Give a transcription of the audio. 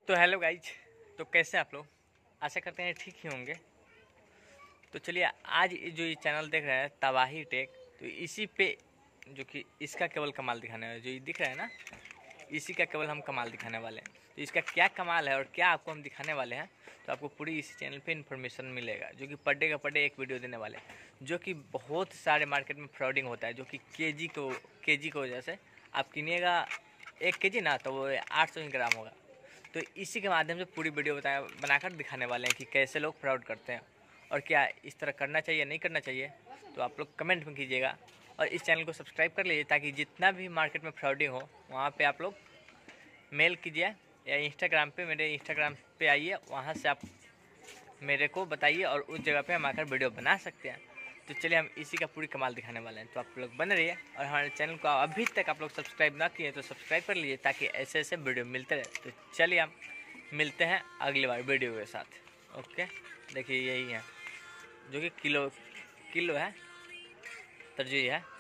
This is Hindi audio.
तो हेलो गाइज, तो कैसे आप लोग? आशा करते हैं ठीक ही होंगे। तो चलिए, आज जो ये चैनल देख रहे हैं तबाही टेक, तो इसी पे जो कि इसका केवल कमाल दिखाने वाले, जो ये दिख रहा है ना, इसी का केवल हम कमाल दिखाने वाले हैं। तो इसका क्या कमाल है और क्या आपको हम दिखाने वाले हैं, तो आपको पूरी इसी चैनल पे इन्फॉर्मेशन मिलेगा, जो कि पर डे का पर डे एक वीडियो देने वाले हैं। जो कि बहुत सारे मार्केट में फ्रॉडिंग होता है, जो कि केजी की वजह से आप किनिएगा 1 kg ना, तो वो 800 ग्राम होगा। तो इसी के माध्यम से पूरी वीडियो बनाकर दिखाने वाले हैं कि कैसे लोग फ्रॉड करते हैं और क्या इस तरह करना चाहिए नहीं करना चाहिए। तो आप लोग कमेंट में कीजिएगा और इस चैनल को सब्सक्राइब कर लीजिए, ताकि जितना भी मार्केट में फ्रॉडिंग हो वहाँ पे आप लोग मेल कीजिए या इंस्टाग्राम पे, मेरे इंस्टाग्राम पे आइए, वहाँ से आप मेरे को बताइए और उस जगह पे हम आकर वीडियो बना सकते हैं। तो चलिए, हम इसी का पूरी कमाल दिखाने वाले हैं। तो आप लोग बने रहिए और हमारे चैनल को अभी तक आप लोग सब्सक्राइब ना किए तो सब्सक्राइब कर लीजिए, ताकि ऐसे ऐसे वीडियो मिलते रहे। तो चलिए, हम मिलते हैं अगली बार वीडियो के साथ। ओके, देखिए यही है जो कि किलो है, तरजीह है।